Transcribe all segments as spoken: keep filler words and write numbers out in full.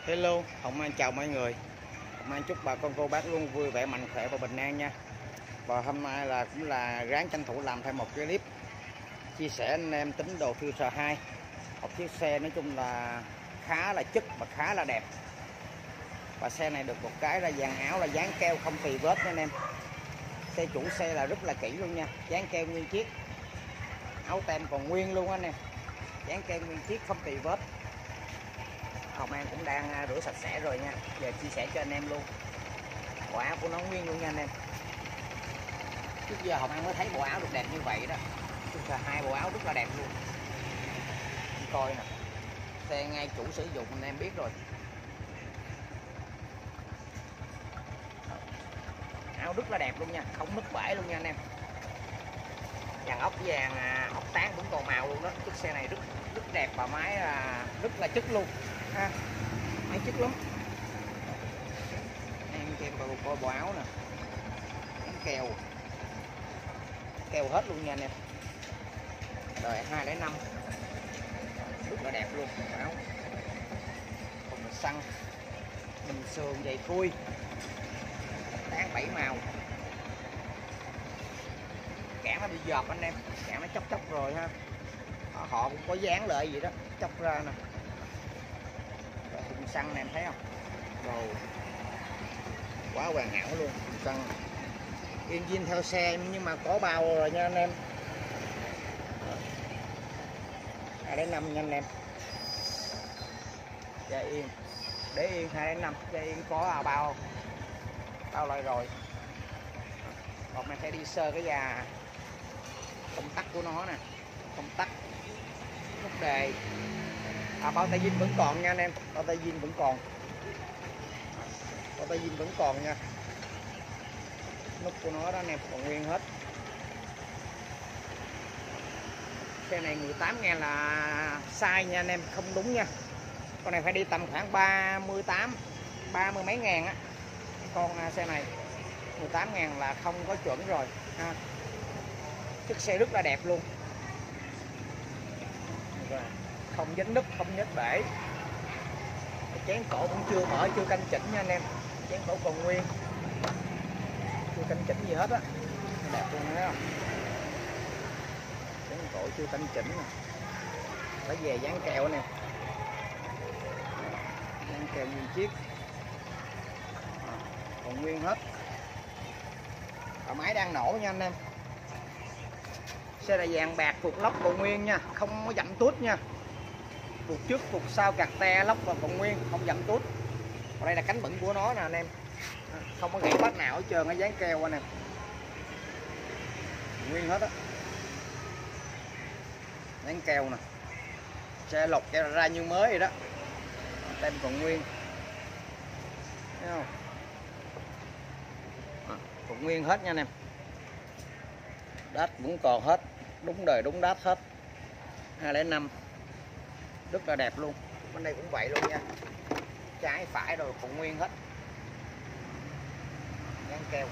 Hello, Hồng An chào mọi người. Hồng An chúc bà con cô bác luôn vui vẻ, mạnh khỏe và bình an nha. Và hôm nay là cũng là ráng tranh thủ làm thêm một cái clip chia sẻ anh em tính đồ Future hai. Một chiếc xe nói chung là khá là chất và khá là đẹp. Và xe này được một cái là dàn áo là dán keo không tì vết nha anh em. Xe chủ xe là rất là kỹ luôn nha, dán keo nguyên chiếc. Áo tem còn nguyên luôn anh em. Dán keo nguyên chiếc không tì vết. Hồng An cũng đang rửa sạch sẽ rồi nha. Giờ chia sẻ cho anh em luôn. Bộ áo của nó nguyên luôn nha anh em. Trước giờ Hồng An mới thấy bộ áo được đẹp như vậy đó. Là hai bộ áo rất là đẹp luôn. Anh coi nè. Xe ngay chủ sử dụng anh em biết rồi. Áo rất là đẹp luôn nha, không nứt bể luôn nha anh em. Dàn ốc vàng ốc tán cũng còn màu luôn đó. Chiếc xe này rất rất đẹp và máy rất là chất luôn ha. Máy chất lắm. Em xem coi coi bộ áo nè, bánh keo keo hết luôn nha anh em. Đời hai không năm rất là đẹp luôn bộ áo. Còn xăng bình sườn dày khui tán bảy màu. Cản nó bị dọt anh em, cản nó chóc chóc rồi ha. Họ cũng có dán lại gì đó chóc ra nè. Thùng xăng này em thấy không? Rồi quá hoàn hảo luôn. Thùng xăng engine theo xe nhưng mà có bao rồi nha anh em. hai đến năm nha anh em. Cha yên để yên hai đến năm. Cha yên có bao bao lại rồi. Còn mình phải đi sơ cái nhà công tắc của nó nè, công tắc nút đề. À, bao tay zin vẫn còn nha anh em, bao tay zin vẫn còn, bao tay zin vẫn còn nha. Nút của nó đó anh em còn nguyên hết. Xe này mười tám ngàn là sai nha anh em, không đúng nha. Con này phải đi tầm khoảng ba mươi tám, ba mươi mấy ngàn á. Con xe này mười tám ngàn là không có chuẩn rồi ha. Chiếc xe rất là đẹp luôn. Không dính nứt, không nhếch bể. Chén cổ cũng chưa mở, chưa canh chỉnh nha anh em. Chén cổ còn nguyên, chưa canh chỉnh gì hết á. Đẹp luôn thấy không? Chén cổ chưa canh chỉnh nè. Phải về dán keo nè. Dán keo nguyên chiếc. Còn nguyên hết. Và máy đang nổ nha anh em. Xe là vàng bạc, phục lốc còn nguyên nha, không có dặm tút nha. Phục trước, phục sau, cạc te, lốc và còn nguyên, không dặm tút. Còn đây là cánh bẩn của nó nè anh em. Không có gãy bát nào hết trơn, nó dán keo anh em. Nguyên hết á. Dán keo nè. Xe lột keo ra như mới vậy đó. Tem còn nguyên. Thấy không? À, còn nguyên hết nha anh em. Đát cũng còn hết, đúng đời đúng đát hết. hai không năm rất là đẹp luôn. Bên đây cũng vậy luôn nha, trái phải rồi còn nguyên hết. Dán keo.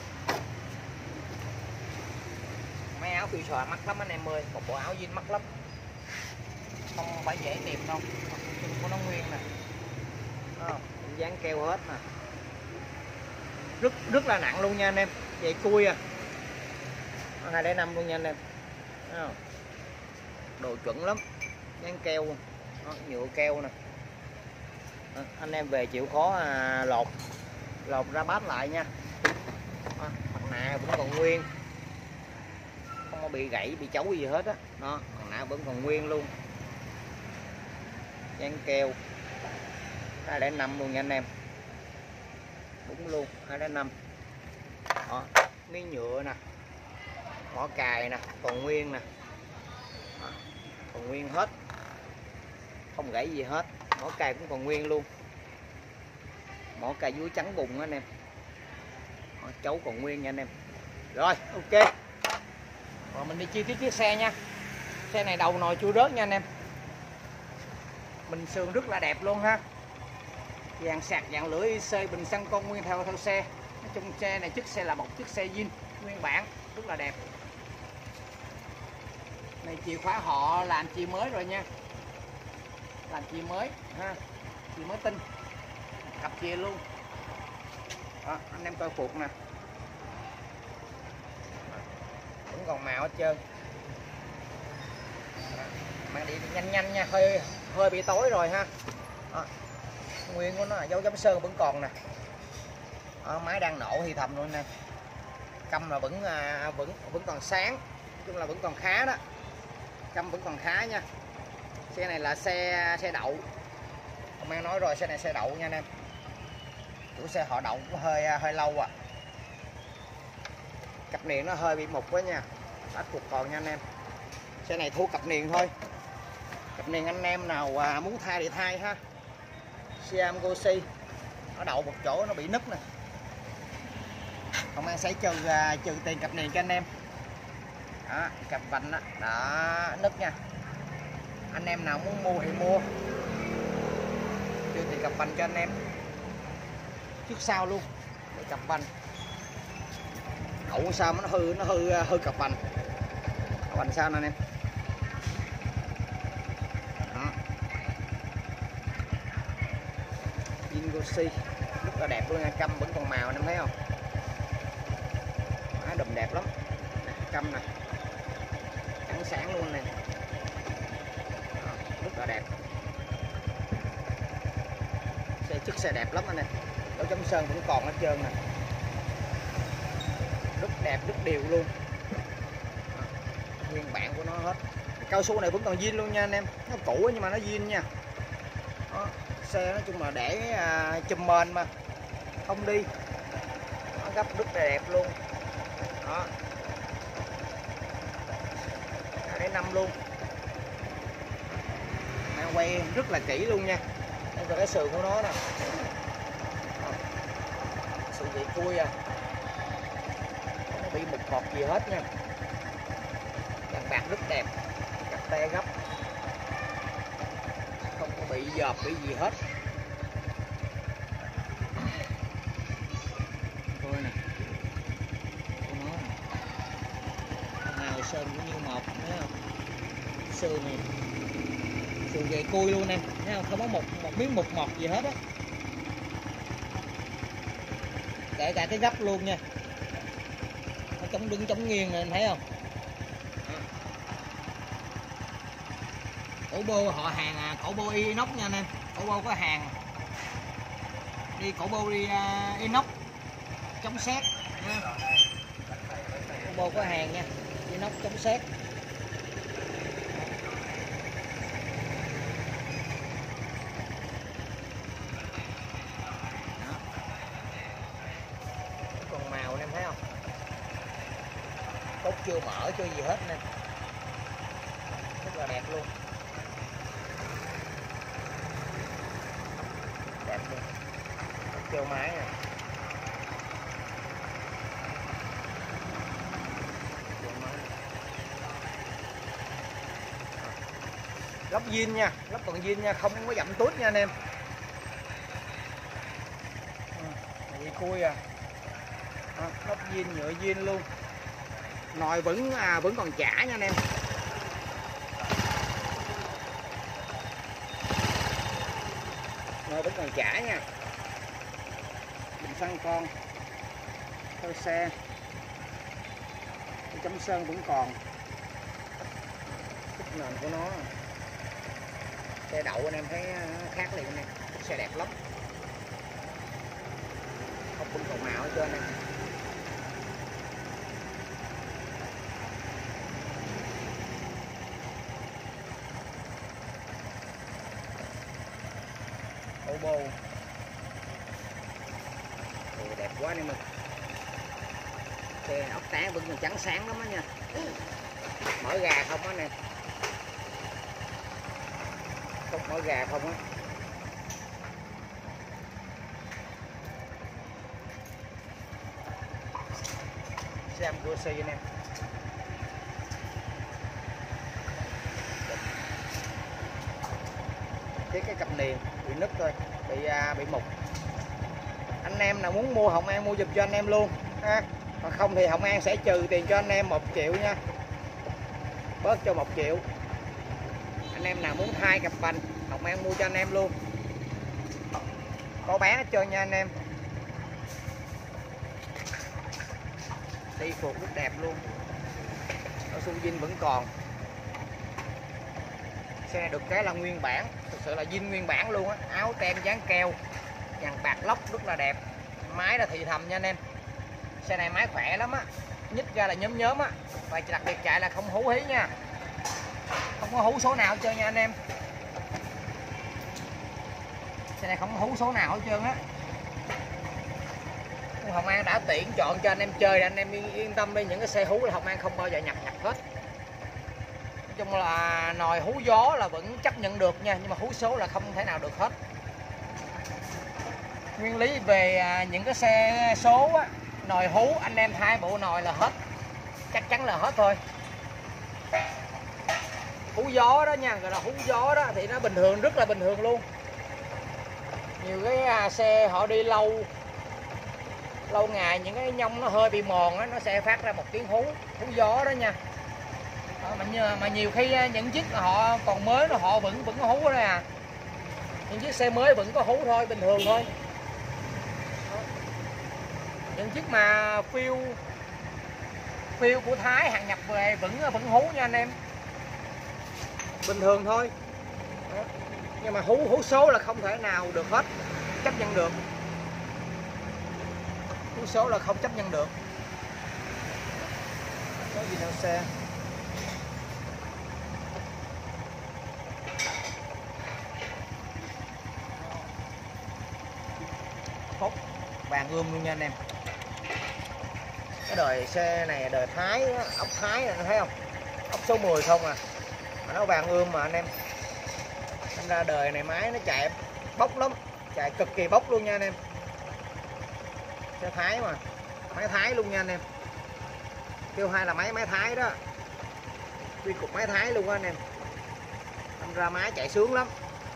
Mấy áo Future mắc lắm anh em ơi, một bộ áo zin mắc lắm, không phải dễ tìm đâu. Chân của nó nguyên nè, dán keo hết nè, rất rất là nặng luôn nha anh em. Vậy cui à, hai không năm luôn nha anh em. Thấy không? Đồ chuẩn lắm, dán keo đó, nhựa keo nè. Đó, anh em về chịu khó à, lột lột ra bát lại nha. Đó, mặt nạ vẫn còn nguyên, không có bị gãy bị chấu gì hết á. Đó. Đó, mặt nạ vẫn còn nguyên luôn, dán keo hai không năm luôn nha anh em. Đúng luôn, hai không năm. Đó, miếng nhựa nè, mỏ cài nè còn nguyên nè. Đó, còn nguyên hết, không gãy gì hết. Mỏ cài cũng còn nguyên luôn, mỏ cài dưới trắng bùng anh em. Đó, chấu còn nguyên nha anh em. Rồi ok, rồi mình đi chi tiết chiếc xe nha. Xe này đầu nồi chưa rớt nha anh em. Bình sườn rất là đẹp luôn ha. Dàn sạc dàn lưỡi i xê, bình xăng con nguyên theo theo xe. Nói chung xe này chiếc xe là một chiếc xe zin nguyên bản rất là đẹp. Này chìa khóa họ làm chìa mới rồi nha, làm chìa mới ha, chìa mới tinh. cặp kia luôn. Đó, anh em coi phuộc nè, vẫn còn màu hết trơn. Mang đi nhanh nhanh nha, hơi hơi bị tối rồi ha. Đó, nguyên của nó là dấu chấm sơn vẫn còn nè. Đó, máy đang nổ thì thầm luôn nè. Căm là vẫn à, vẫn vẫn còn sáng, nói chung là vẫn còn khá đó. Căm vẫn còn khá nha. Xe này là xe xe đậu. Ông An nói rồi, xe này xe đậu nha anh em. Chủ xe họ đậu cũng hơi hơi lâu à. Cặp niền nó hơi bị mục quá nha. Bắt cuộc còn nha anh em. Xe này thua cặp niền thôi. Cặp niền anh em nào à, muốn thay thì thay ha. Siam Gosi nó đậu một chỗ nó bị nứt nè. Ông An sẽ trừ à, trừ tiền cặp niền cho anh em. Đó, cặp vành đó, đó nứt nha. Anh em nào muốn mua thì mua, trừ tiền cặp vành cho anh em. Trước sau luôn để cặp vành. Đậu sao mà nó hư nó hư hư cặp vành. Cặp vành sao nè anh em. Đó. Jingosi rất là đẹp luôn nha, căm vẫn còn màu anh em thấy không? Má đùm đẹp lắm. Căm nè. Trắng sáng luôn nè. Đó, rất là đẹp. Xe chiếc xe đẹp lắm anh em. Dấu chấm sơn vẫn còn hết trơn nè. Rất đẹp, rất đều luôn. Đó, nguyên bản của nó hết. Cao su này vẫn còn zin luôn nha anh em. Nó cũ nhưng mà nó zin nha. Đó, xe nói chung là để à, chùm mền mà không đi. Nó gấp rất là đẹp luôn. Đó. Để năm luôn. Mang quay rất là kỹ luôn nha. Đây là cái sườn của nó nè. Sườn vị cui à. Không bị mục hột gì hết nha. Đàn bạc rất đẹp. Cặp te gấp. Không có bị dợp bị gì hết. Thôi nè. Của nó nè. Màu sơn cũng như một, thấy không? Sườn này. Sườn về cui luôn em, thấy không? Không có một một miếng mục mọt gì hết á. Kể cả cái gấp luôn nha. Nó chống đứng chống nghiêng này, em thấy không? Cổ bô họ hàng à, cổ bô inox nha anh em. Cổ bô có hàng. Đi cổ bô đi uh, inox chống sét nha. Cổ bô có hàng nha. Inox chống sét. Còn màu anh em thấy không? Cốt chưa mở chưa gì hết nè. Rất là đẹp luôn. Đẹp luôn. Cốt kêu máy nè. Lốc zin nha, lốc còn zin nha, không có dặm tút nha anh em. Vậy cui à. À, lốc zin nhựa zin luôn. Nồi vẫn à, vẫn còn chả nha anh em. Nồi vẫn còn chả nha. Bình xăng con. Theo xe. Cái chấm sơn vẫn còn. Cái nền của nó. Xe đậu anh em thấy khác liền nè. Xe đẹp lắm. Không cũng còn màu hết trơn nè. Ô bô. Ồ, đẹp quá anh em ơi. Xe ốc tán vẫn còn trắng sáng lắm á nha. Mở gà không á nè. Không mở gà không á. Xem Gosi anh em. Cái cái cặp niền bị nứt thôi, bị à, bị mục. Anh em nào muốn mua Hồng An mua giùm cho anh em luôn ha. Còn không thì Hồng An sẽ trừ tiền cho anh em một triệu nha. Bớt cho một triệu. Anh em nào muốn thay cặp vành Hồng An mua cho anh em luôn. có bán hết trơn nha anh em. Đi phục rất đẹp luôn, nó xung zin vẫn còn. Xe này được cái là nguyên bản, thực sự là zin nguyên bản luôn á, áo tem dán keo, dàn bạc lóc rất là đẹp. Máy là thì thầm nha anh em. Xe này máy khỏe lắm á, nhích ra là nhóm nhóm á, và đặc biệt chạy là không hú hí nha, không có hú số nào hết trơn nha anh em. Xe này không hú số nào hết trơn á. Hồng An đã tiện chọn cho anh em chơi, anh em yên tâm đi, những cái xe hú là Hồng An không bao giờ nhập nhập hết. Nói chung là nồi hú gió là vẫn chấp nhận được nha, nhưng mà hú số là không thể nào được hết. Nguyên lý về những cái xe số á, nồi hú anh em thay bộ nồi là hết, chắc chắn là hết thôi. Hú gió đó nha, gọi là hú gió đó thì nó bình thường, rất là bình thường luôn. Nhiều cái xe họ đi lâu lâu ngày, những cái nhông nó hơi bị mòn á, nó sẽ phát ra một tiếng hú hú gió đó nha. Đó, mà, như, mà nhiều khi những chiếc họ còn mới nó họ vẫn vẫn có hú ở đây à, những chiếc xe mới vẫn có hú thôi, bình thường thôi. Đó. Những chiếc mà phiêu phiêu của Thái hàng nhập về vẫn vẫn hú nha anh em, bình thường thôi. Đó. Nhưng mà hú hú số là không thể nào được hết, chấp nhận được. Hú số là không chấp nhận được. Có gì đâu xe. Phốc vàng ươm luôn nha anh em. Cái đời xe này đời Thái, ốc Thái này, thấy không? Ốc số mười không à, mà nó vàng ươm mà anh em. Nên ra đời này máy nó chạy bốc lắm, chạy cực kỳ bốc luôn nha anh em. Xe Thái mà, máy Thái luôn nha anh em. Kêu hai là máy máy Thái đó, quy cục máy Thái luôn á anh em. Nên ra máy chạy sướng lắm.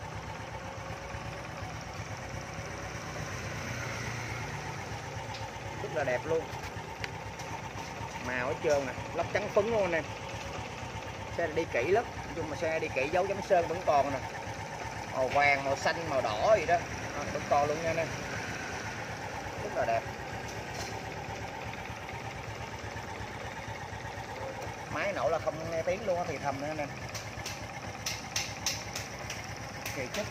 Rất là đẹp luôn, màu hết trơn nè, lắp trắng phấn luôn anh em. Xe này đi kỹ lắm, nói chung mà xe đi kỹ, dấu chấm sơn vẫn còn nè, màu vàng, màu xanh, màu đỏ gì đó à, vẫn còn luôn nha anh em. Rất là đẹp. Máy nổ là không nghe tiếng luôn á, thì thầm nữa anh em. Kỳ chất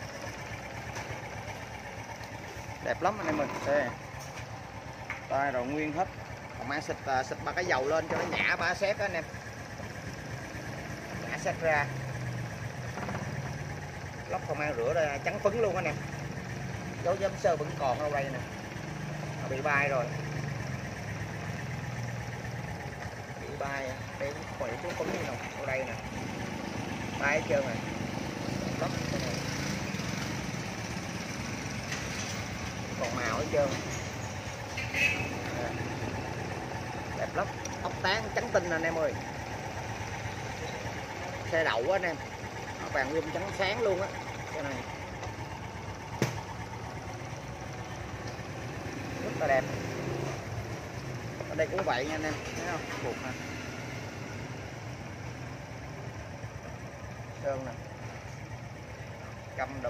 đẹp lắm anh em mình. Xe tay rồi nguyên hết, còn mang xịt xịt ba cái dầu lên cho nó nhả ba xét đó anh em, nhả xét ra. Lóc không mang rửa ra trắng phấn luôn anh em, dấu giấm sơn vẫn còn ở đây nè, nó bị bay rồi, bị bay đây, khỏi chút phấn gì nào ở đây nè, bay hết trơn này. Lóc còn màu hết trơn. Đẹp lắm, ốc tán trắng tinh anh em ơi. Xe đậu á anh em, vàng ươm trắng sáng luôn á. Cái này rất là đẹp. Ở đây cũng vậy nha anh em, thấy không, buộc nè, sơn nè, căm đùm.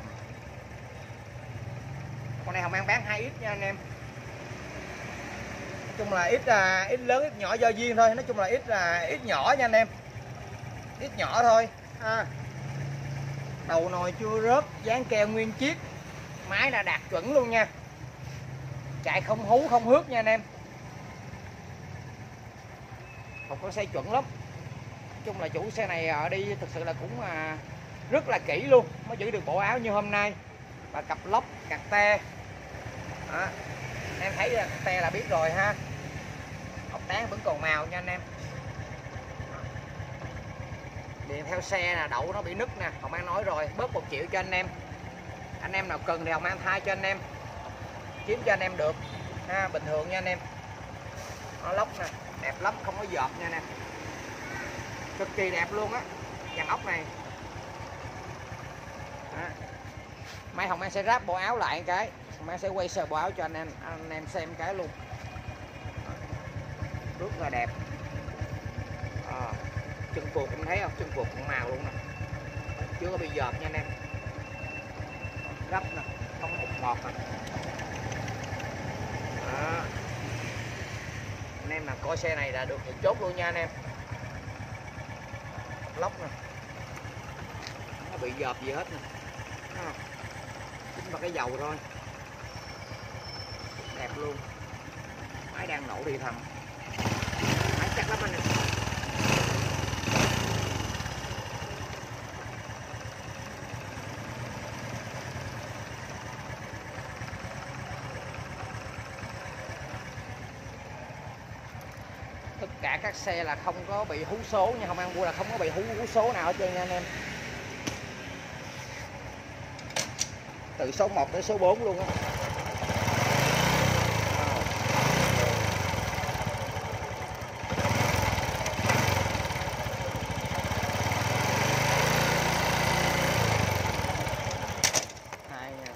Con này Hồng An bán hai ít nha anh em. Nói chung là ít là ít lớn ít nhỏ do duyên thôi, nói chung là ít là ít nhỏ nha anh em, ít nhỏ thôi à. Đầu nồi chưa rớt, dán keo nguyên chiếc, máy là đạt chuẩn luôn nha, chạy không hú không hướt nha anh em, một con xe chuẩn lắm. Nói chung là chủ xe này ở đi thực sự là cũng à, rất là kỹ luôn mới giữ được bộ áo như hôm nay, và cặp lốc cặp te đó. Em thấy cặp te là biết rồi ha, ốc tán vẫn còn màu nha anh em. Điện theo xe là đậu nó bị nứt nè, Hồng An nói rồi, bớt một triệu cho anh em. Anh em nào cần thì Hồng An thay cho anh em, kiếm cho anh em được ha, bình thường nha anh em. Nó lóc nè, đẹp lắm, không có dợp nha anh em, cực kỳ đẹp luôn á, dàn ốc này đó. Mai Hồng An sẽ ráp bộ áo lại cái, Hồng An sẽ quay sơ bộ áo cho anh em anh em xem cái luôn, rất là đẹp à. Chân cuộc em thấy không, chân cuộc cũng màu luôn nè, chưa có bị dợp nha anh em. Gấp nè, không có hột ngọt. Đó. Anh em nào coi xe này là được thì chốt luôn nha anh em. Lóc nè, nó bị dợp gì hết nè, chính là cái dầu thôi, đẹp luôn. Máy đang nổ đi thầm, máy chắc lắm anh em. Tất cả các xe là không có bị hú số nha, không ăn mua là không có bị hú, hú số nào hết trơn nha anh em. Từ số một tới số bốn luôn á. Hai nha.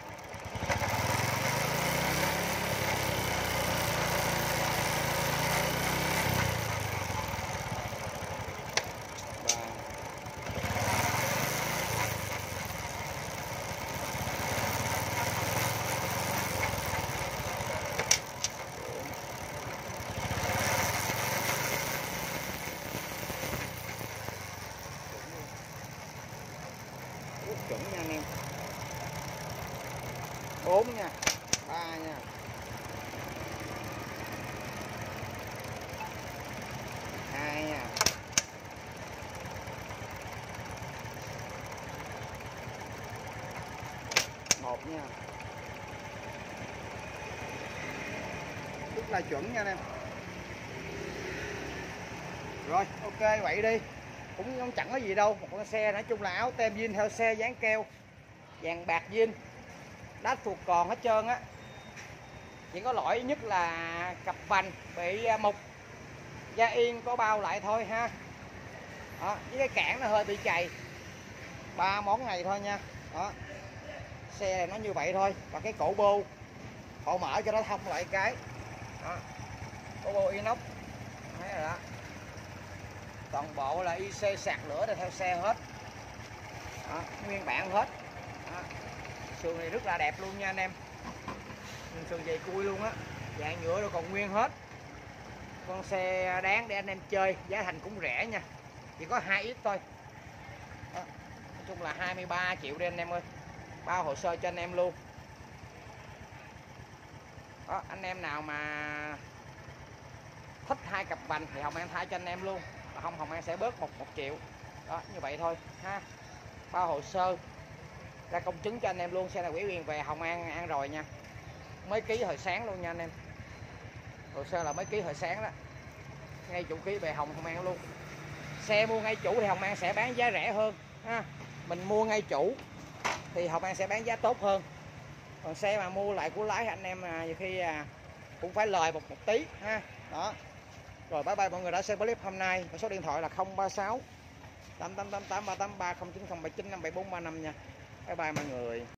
Chuẩn nha anh em. Bốn nha, ba nha, hai nha, một nha. Rất là chuẩn nha anh em. Rồi ok vậy đi, cũng không chẳng có gì đâu, một con xe nói chung là áo tem zin theo xe, dán keo vàng bạc zin, đát thuộc còn hết trơn á. Chỉ có lỗi nhất là cặp vành bị mục, da yên có bao lại thôi ha. Đó, với cái cản nó hơi bị chày, ba món này thôi nha. Đó, xe này nó như vậy thôi. Và cái cổ bô họ mở cho nó thông lại cái đó, cổ bô inox thấy rồi đó. Toàn bộ là i xê sạc lửa để theo xe hết. Đó, nguyên bản hết. Đó, sườn này rất là đẹp luôn nha anh em, sườn dày cui luôn á, dạng nhựa rồi còn nguyên hết. Con xe đáng để anh em chơi, giá thành cũng rẻ nha, chỉ có hai ít thôi. Đó, nói chung là hai mươi ba triệu đi anh em ơi, bao hồ sơ cho anh em luôn. Đó, anh em nào mà thích hai cặp vành thì Hồng An thay cho anh em luôn, mà không Hồng An sẽ bớt một một triệu. Đó, như vậy thôi ha, bao hồ sơ ra công chứng cho anh em luôn. Xe này quỹ quyền về Hồng An ăn rồi nha, mới ký hồi sáng luôn nha anh em. Hồ sơ là mới ký hồi sáng đó, ngay chủ ký về Hồng Hồng An luôn. Xe mua ngay chủ thì Hồng An sẽ bán giá rẻ hơn ha. Mình mua ngay chủ thì Hồng An sẽ bán giá tốt hơn. Còn xe mà mua lại của lái anh em à, nhiều khi à, cũng phải lời một một tí ha. Đó. Rồi bye bye mọi người đã xem clip hôm nay. Số điện thoại là không ba sáu tám tám tám tám ba tám ba, không chín không bảy chín năm bảy bốn ba năm nha. Bye bye mọi người.